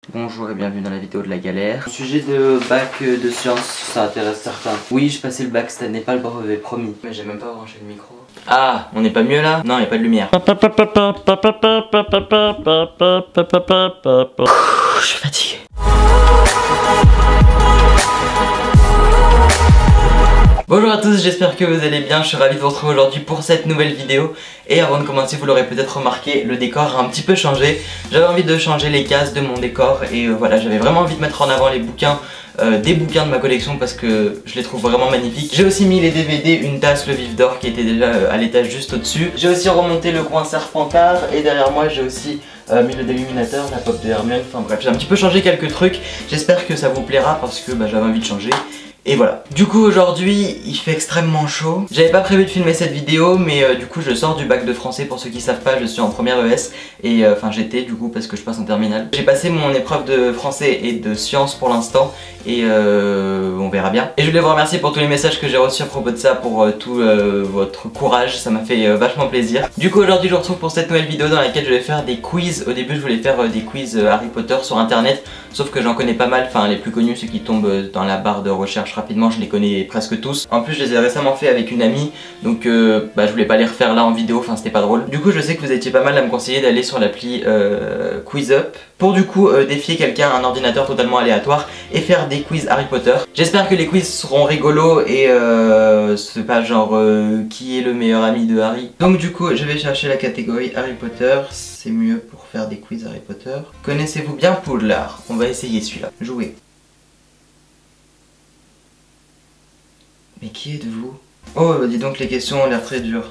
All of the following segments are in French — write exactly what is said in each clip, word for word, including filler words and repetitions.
Bonjour et bienvenue dans la vidéo de la galère. Au sujet de bac de sciences, ça intéresse certains. Oui, j'ai passé le bac cette année, pas le brevet, promis. Mais j'ai même pas branché le micro. Ah, on n'est pas mieux là? Non, il n'y a pas de lumière. Je suis fatigué. Bonjour à tous, j'espère que vous allez bien, je suis ravi de vous retrouver aujourd'hui pour cette nouvelle vidéo. Et avant de commencer, vous l'aurez peut-être remarqué, le décor a un petit peu changé. J'avais envie de changer les cases de mon décor et euh, voilà, j'avais vraiment envie de mettre en avant les bouquins, euh, des bouquins de ma collection parce que je les trouve vraiment magnifiques. J'ai aussi mis les D V D, une tasse, le vif d'or qui était déjà euh, à l'étage juste au-dessus. J'ai aussi remonté le coin Serpentard et derrière moi j'ai aussi euh, mis le déluminateur, la pop de Hermione, enfin bref, j'ai un petit peu changé quelques trucs. J'espère que ça vous plaira parce que bah, j'avais envie de changer. Et voilà. Du coup aujourd'hui il fait extrêmement chaud. J'avais pas prévu de filmer cette vidéo mais euh, du coup je sors du bac de français. Pour ceux qui savent pas, je suis en première E S. Et euh, enfin j'étais du coup parce que je passe en terminale. J'ai passé mon épreuve de français et de sciences pour l'instant. Et euh, on verra bien. Et je voulais vous remercier pour tous les messages que j'ai reçus à propos de ça, pour euh, tout euh, votre courage, ça m'a fait euh, vachement plaisir. Du coup aujourd'hui je vous retrouve pour cette nouvelle vidéo dans laquelle je vais faire des quiz. Au début je voulais faire euh, des quiz euh, Harry Potter sur internet. Sauf que j'en connais pas mal, enfin les plus connus, ceux qui tombent dans la barre de recherche rapidement, je les connais presque tous. En plus je les ai récemment fait avec une amie, donc euh, bah, je voulais pas les refaire là en vidéo, enfin c'était pas drôle. Du coup je sais que vous étiez pas mal à me conseiller d'aller sur l'appli euh, QuizUp pour du coup euh, défier quelqu'un à un ordinateur totalement aléatoire et faire des quiz Harry Potter. J'espère que les quiz seront rigolos et euh, c'est pas genre euh, qui est le meilleur ami de Harry. Donc du coup je vais chercher la catégorie Harry Potter, c'est mieux pour faire des quiz Harry Potter. Connaissez-vous bien Poudlard? On va essayer celui-là. Jouer. Mais qui êtes-vous? Oh bah dis donc les questions ont l'air très dures.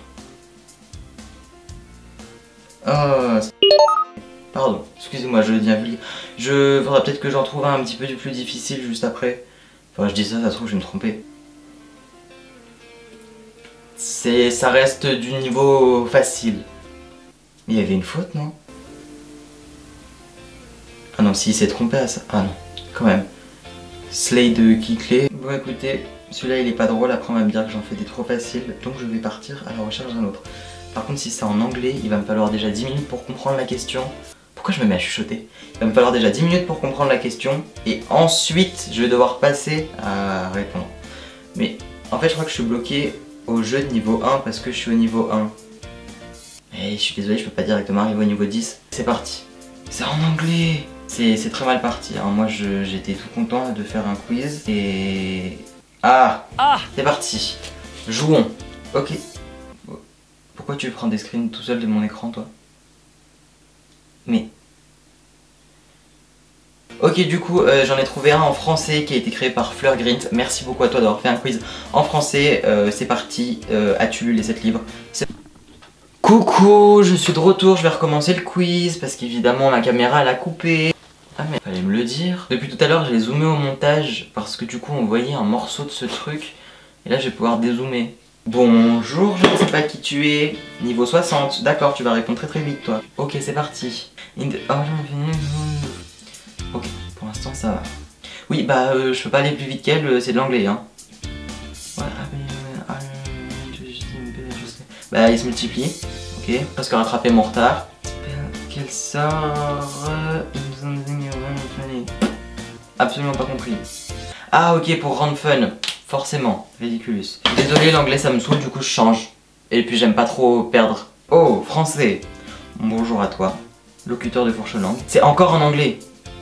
Oh, pardon, excusez-moi, je le dis vulgaire. Je faudra peut-être que j'en trouve un un petit peu du plus difficile juste après. Enfin je dis ça, ça se trouve je vais me tromper. C'est, ça reste du niveau facile. Mais il y avait une faute, non? Ah non, si il s'est trompé à ça. Ah non, quand même. Slade Kickley. Bon écoutez, celui-là il est pas drôle, après on va me dire que j'en fais des trop faciles. Donc je vais partir à la recherche d'un autre. Par contre si c'est en anglais, il va me falloir déjà dix minutes pour comprendre la question. Pourquoi je me mets à chuchoter? Il va me falloir déjà dix minutes pour comprendre la question. Et ensuite je vais devoir passer à répondre. Mais en fait je crois que je suis bloqué au jeu de niveau un parce que je suis au niveau un. Et je suis désolé, je peux pas directement arriver au niveau dix. C'est parti. C'est en anglais. C'est très mal parti, hein. Moi j'étais tout content de faire un quiz et... Ah, ah c'est parti. Jouons. Ok. Pourquoi tu prends des screens tout seul de mon écran toi? Mais... Ok du coup euh, j'en ai trouvé un en français qui a été créé par Fleur Grint. Merci beaucoup à toi d'avoir fait un quiz en français. euh, C'est parti, euh, as-tu lu les sept livres? Coucou, je suis de retour, je vais recommencer le quiz parce qu'évidemment ma caméra elle a coupé. Ah mais fallait me le dire. Depuis tout à l'heure j'ai zoomé au montage parce que du coup on voyait un morceau de ce truc. Et là je vais pouvoir dézoomer. Bonjour, je ne sais pas qui tu es. Niveau soixante, d'accord, tu vas répondre très très vite toi. Ok c'est parti. Ok, pour l'instant ça va. Oui bah euh, je peux pas aller plus vite qu'elle, c'est de l'anglais hein. Bah il se multiplie. Ok, presque rattraper mon retard. Quel sort? Absolument pas compris. Ah ok, pour rendre fun. Forcément, ridiculous. Désolé, l'anglais ça me saoule, du coup je change. Et puis j'aime pas trop perdre. Oh, français. Bonjour à toi. Locuteur de fourche-langue. C'est encore en anglais.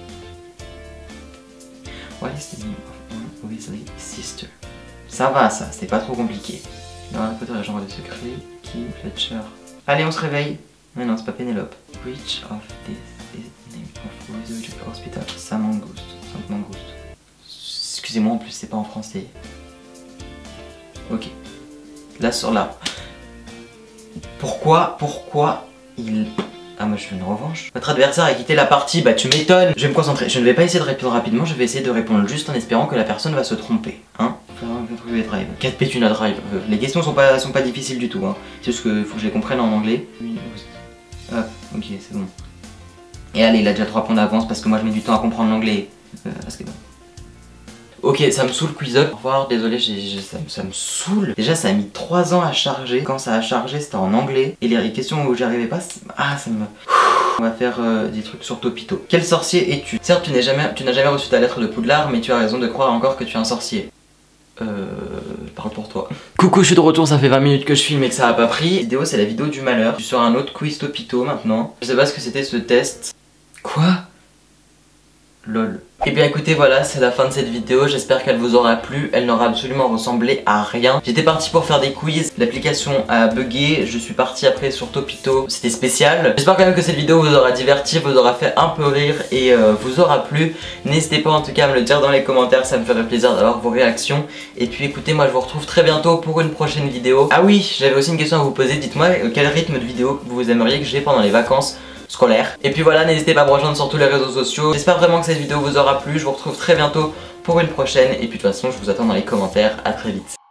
What is the name of one Weasley sister? Ça va ça, c'est pas trop compliqué. Dans Harry Potter et la chambre des secrets, qui Fletcher. Allez, on se réveille. Mais non, c'est pas Pénélope. Which of this is the name of Wizardry Hospital? Saint Mangouste. Sainte Mangouste. Excusez-moi, en plus c'est pas en français. Ok. Là sur là. Pourquoi, pourquoi il... Ah moi je veux une revanche. Votre adversaire a quitté la partie, bah tu m'étonnes. Je vais me concentrer, je ne vais pas essayer de répondre rapidement, je vais essayer de répondre juste en espérant que la personne va se tromper. Hein? quatre Pétuna Drive. Euh, les questions sont pas, sont pas difficiles du tout. Hein. C'est juste qu'il faut que je les comprenne en anglais. Hop, ok, c'est bon. Et allez, il a déjà trois points d'avance parce que moi je mets du temps à comprendre l'anglais. Euh, ok, ça me saoule QuizUp. Au revoir, désolé, j ai, j ai, ça, ça me saoule. Déjà, ça a mis trois ans à charger. Quand ça a chargé, c'était en anglais. Et les questions où j'y arrivais pas, ah, ça me... On va faire euh, des trucs sur Topito. Quel sorcier es-tu? Certes, tu n'as jamais, tu n'as jamais reçu ta lettre de Poudlard, mais tu as raison de croire encore que tu es un sorcier. Euh... Parle pour toi. Coucou, je suis de retour, ça fait vingt minutes que je filme et que ça a pas pris. La vidéo, c'est la vidéo du malheur. Je suis sur un autre quiz Topito maintenant. Je sais pas ce que c'était ce test. Quoi? Lol. Et bien écoutez, voilà, c'est la fin de cette vidéo, j'espère qu'elle vous aura plu. Elle n'aura absolument ressemblé à rien. J'étais parti pour faire des quiz, l'application a bugué, je suis parti après sur Topito, c'était spécial. J'espère quand même que cette vidéo vous aura diverti, vous aura fait un peu rire et euh, vous aura plu. N'hésitez pas en tout cas à me le dire dans les commentaires, ça me ferait plaisir d'avoir vos réactions. Et puis écoutez, moi je vous retrouve très bientôt pour une prochaine vidéo. Ah oui, j'avais aussi une question à vous poser, dites-moi euh, quel rythme de vidéo vous aimeriez que j'ai pendant les vacances scolaire. Et puis voilà, n'hésitez pas à me rejoindre sur tous les réseaux sociaux. J'espère vraiment que cette vidéo vous aura plu. Je vous retrouve très bientôt pour une prochaine. Et puis de toute façon, je vous attends dans les commentaires. À très vite.